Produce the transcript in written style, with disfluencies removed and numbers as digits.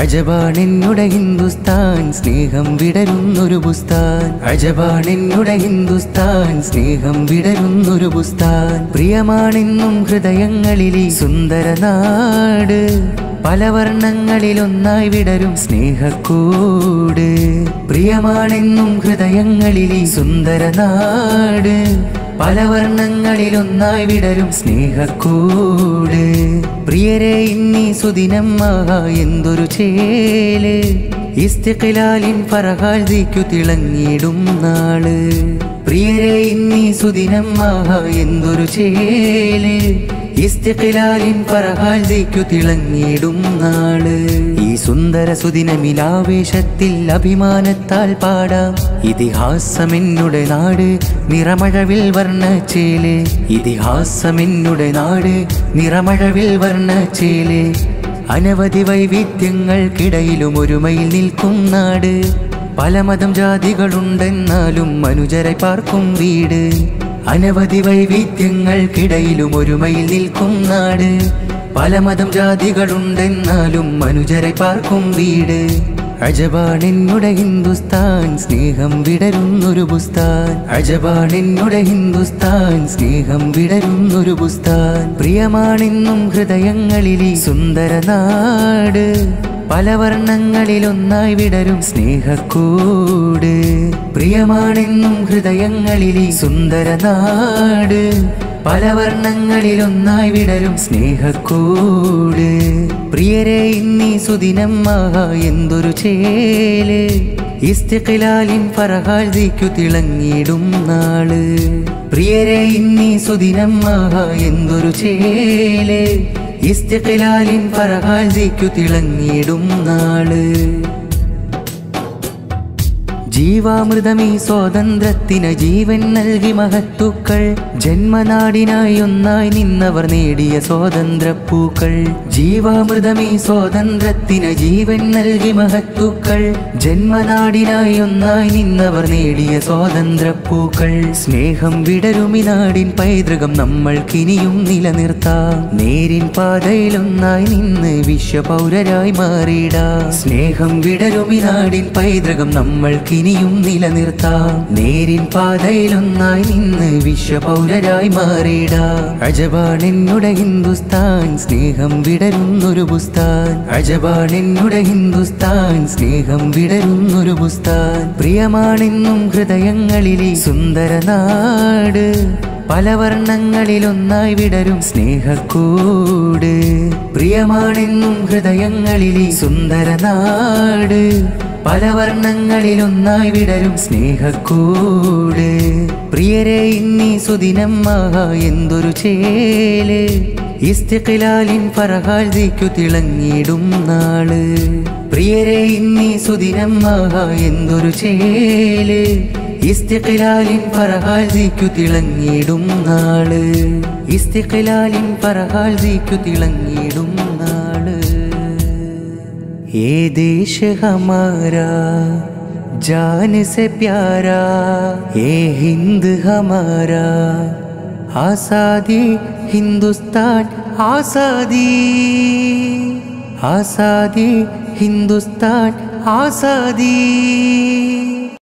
അജബാണെന്നുടെ ഹിന്ദുസ്ഥാൻ സ്നേഹം വിടരുന്നൊരു ബുസ്താൻ അജബാണെന്നുടെ ഹിന്ദുസ്ഥാൻ സ്നേഹം വിടരുന്നൊരു ബുസ്താൻ പ്രിയമാണെന്നും ഹൃദയങ്ങളിലെ സുന്ദര നാട് പല വർണ്ണങ്ങളിലൊന്നായി വിടരും സ്നേഹക്കൂട് പ്രിയമാണെന്നും ഹൃദയങ്ങളിലെ സുന്ദര നാട് പല വർണ്ണങ്ങളിലൊന്നായി വിടരും സ്നേഹക്കൂട് പ്രിയരെ ഇന്നീ സുദിനം ആഹാ എന്തൊരു ചേല് ഇസ്തിഖ്ലാലിൻ ഫറഹാൽ ദിക്കു തിളങ്ങിടും നാള് പ്രിയരെ ഇന്നീ സുദിനം ആഹാ എന്തൊരു ചേല് ഇസ്തിഖ്ലാലിൻ ഫറഹാൽ ദിക്കു തിളങ്ങിടും നാള് ഈ സുന്ദര സുദിനമിലാവേശത്തിൽ അഭിമാനത്താൽ പാടാം ഇതിഹാസമെന്നുടെ നാട് നിറമഴവിൽ വർണ്ണച്ചേല് ഇതിഹാസമെന്നുടെ നാട് നിറമഴവിൽ വർണ്ണച്ചേല് അനവധി വൈവിധ്യങ്ങൾക്കിടയിലും ഒരുമയിൽ നിൽക്കും നാട് പല മതം ജാതികളുണ്ടെന്നാലും മനുജരെ പാർക്കും വീട് അനവധി വൈവിധ്യങ്ങൾക്കിടയിലും ഒരുമയിൽ നിൽക്കും നാട് പല മതം ജാതികളുണ്ടെന്നാലും മനുജരെ പാർക്കും വീട് അജബാണെന്നുടെ ഹിന്ദുസ്ഥാൻ സ്നേഹം വിടരുന്നൊരു ബുസ്താൻ അജബാണെന്നുടെ ഹിന്ദുസ്ഥാൻ സ്നേഹം വിടരുന്നൊരു ബുസ്താൻ പ്രിയമാണെന്നും ഹൃദയങ്ങളിലെ സുന്ദര നാട് പല വർണ്ണങ്ങളിലൊന്നായി വിടരും സ്നേഹക്കൂട് പ്രിയമാണെന്നും ഹൃദയങ്ങളിലെ സുന്ദര നാട് പല വർണ്ണങ്ങളിലൊന്നായി വിടരും സ്നേഹക്കൂട് പ്രിയരെ ഇന്നീ സുദിനം ആഹാ എന്തൊരു ചേല് ഇസ്തിഖ്ലാലിൻ ഫറഹാൽ ദിക്കു തിളങ്ങിടും നാള് പ്രിയരെ ഇന്നീ സുദിനം ആഹാ എന്തൊരു ചേല് ഇസ്തിഖ്ലാലിൻ ഫറഹാൽ ദിക്കു തിളങ്ങിടും നാള് ജീവാമൃതമീ സ്വാതന്ത്ര്യത്തിന് ജീവൻ നൽകി മഹത്തുക്കൾ ജന്മനാടിനായി ഒന്നായി നിന്നവർ നേടിയ സ്വാതന്ത്ര്യപ്പൂക്കൾ ജീവാമൃതമീ സ്വാതന്ത്ര്യത്തിന് ജീവൻ നൽകി മഹത്തുക്കൾ ജന്മനാടിനായി ഒന്നായി നിന്നവർ നേടിയ സ്വാതന്ത്ര്യപ്പൂക്കൾ സ്നേഹം വിടരുമി നാടിൻ പൈതൃകം നമ്മൾക്കിനിയും നിലനിർത്താം നേരിൻ പാതയിലൊന്നായി നിന്ന് വിശ്വപൗരരായി മാറിയിടാം സ്നേഹം വിടരുമി നാടിൻ പൈതൃകം നമ്മൾക്കിനിയും നിലനിർത്താം നേരിൻ പാതയിലൊന്നായി നിന്ന് വിശ്വപൗരരായി മാറിയിടാം അജബാണെന്നുടെ ഹിന്ദുസ്ഥാൻ സ്നേഹം വിടരുന്നൊരു ബുസ്താൻ അജബാണെന്നുടെ ഹിന്ദുസ്ഥാൻ സ്നേഹം വിടരുന്നൊരു ബുസ്താൻ പ്രിയമാണെന്നും ഹൃദയങ്ങളിലെ സുന്ദര നാട് പല വർണ്ണങ്ങളിലൊന്നായി വിടരും സ്നേഹക്കൂട് പ്രിയമാണെന്നും ഹൃദയങ്ങളിലെ സുന്ദര നാട് പല വർണ്ണങ്ങളിലൊന്നായി വിടരും സ്നേഹക്കൂട് പ്രിയരെ ഇന്നീ സുദിനം ആഹാ എന്തൊരു ചേല് ഇസ്തിഖ്ലാലിൻ ഫറഹാൽ ദിക്കു തിളങ്ങിടും നാള് പ്രിയരെ ഇന്നീ സുദിനം ആഹാ എന്തൊരു ചേല് ഇസ്തിഖ്ലാലിൻ ഫറഹാൽ ദിക്കു തിളങ്ങിടും നാള് ഇസ്തിഖ്ലാലിൻ ഫറഹാൽ ദിക്കു തിളങ്ങിടും നാള് ये देश हमारा जान से प्यारा ये हिंद हमारा आज़ादी हिंदुस्तान आज़ादी आज़ादी हिंदुस्तान आज़ादी।